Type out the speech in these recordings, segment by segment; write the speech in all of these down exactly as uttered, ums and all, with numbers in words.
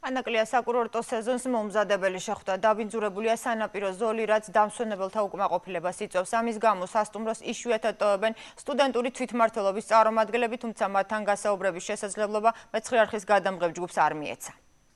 ანაკლია საკურორტო სეზონს მომზადებელი შეხვდა. დაბინძურებულია სანაპირო ზოლი, რაც დამსვენებელთა უკმაყოფილებას იწვევს. ამის გამო სასტუმროს იშვიათად ტოვებენ სტუდენტური თვითმმართველობის წარმომადგენლები, თუმცა მათთან გასაუბრების შესაძლებლობა მეცხრე არხის გადამღებ ჯგუფს არ მიეცა.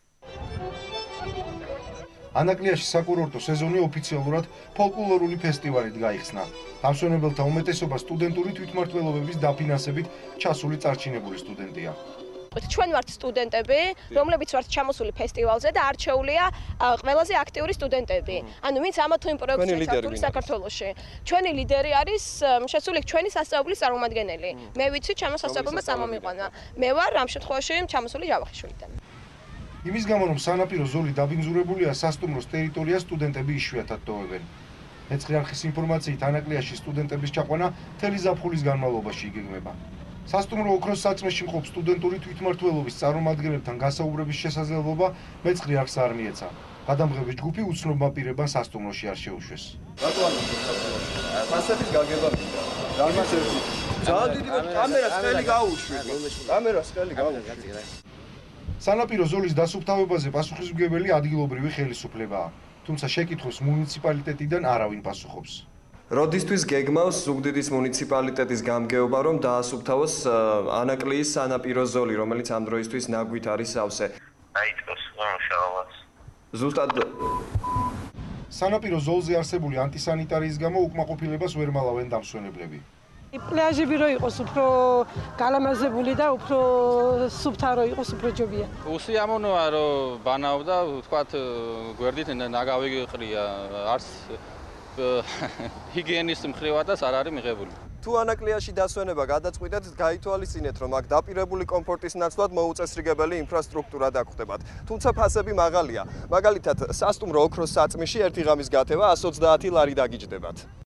ანაკლიაში საკურორტო სეზონი ოფიციალურად ფოლკლორული ფესტივალით გაიხსნა. დამსვენებელთა უმეტესობა სტუდენტური თვითმმართველობების დაფინანსებით ჩასული წარჩინებული სტუდენტია. ჩვენ ვართ სტუდენტები, რომლებიც ვართ ჩამოსული ფესტივალზე და არჩეულია ყველაზე აქტიური სტუდენტები. ანუ ვინც ამა თუ იმ პროექტში ჩართული საქართველოში. ჩვენი ლიდერი არის შესული ჩვენი სასწავლებლის წარმომადგენელი. მე ვიცი ჩემო სასწავლებელმა წამომიყვანა. მე ვარ ამ შემთხვევაში ჩამოსული ჯავახიშვილიდან. იმის გამო რომ სანაპირო ზოლი დაბინძურებულია, სასტუმროს ტერიტორიას სტუდენტები იშვიათად ტოვებენ. მეცხრე არხის ინფორმაციით ანაკლიაში სტუდენტების ჩაყვანა მთელი ზაფხულის განმავლობაში იგეგმება. სასტუმრო ოქროს საწმეში მყოფ სტუდენტური თვითმმართველობის წარმომადგენლებთან გასაუბრების შესაძლებლობა მეცხრე არხს არ მიეცა. გადამღების ჯგუფი უცნობმა პირებმა სასტუმროში არ შეუშვეს. რატო არ ფასების გაგება მინდა. დარბას ერთი. ძალიან დიდი კამერას ხელი გაუშვი. კამერას ხელი გაუშვი. სანაპირო ზოლის დასუფთავებაზე პასუხისმგებელი ადგილობრივი ხელისუფლებაა, თუმცა შეკითხვას მუნიციპალიტეტიდან არავინ პასუხობს. როდისთვის გეგმავს ზუგდიდის მუნიციპალიტეტის გამგეობა, რომ დაასუფთავოს ანაკლიის სანაპირო ზოლი, რომელიც ამ დროისთვის ნაგვით არის სავსე? დაიწყოს მუშაობას. ზუსტად სანაპირო ზოლზე არსებული ანტისანიტარიის გამო უკმაყოფილებას ვერ მალავენ დამსვენებლები. პლაჟები რო იყოს უფრო გალამაზებული და უფრო სუფთა რო იყოს უფრო ჯობია. უსიამოვნოა რომ ბანავდა, ვთქვათ, გვერდით ნაგავი ყრია, არც ჰიგიენის მხრივადაც არ არის მიღებული. თუ ანაკლიაში დასვენება გადაწყვიტეთ, გაითვალისწინეთ, რომ აქ დაპირებული კომფორტის ნაცვლად მოუწესრიგებელი ინფრასტრუქტურა დაგხვდებათ. თუმცა ფასები მაღალია. მაგალითად, სასტუმრო ოქროს საწმისში ერთი ღამის გათევა ათს ოცდაათი ლარი დაგიჯდებათ.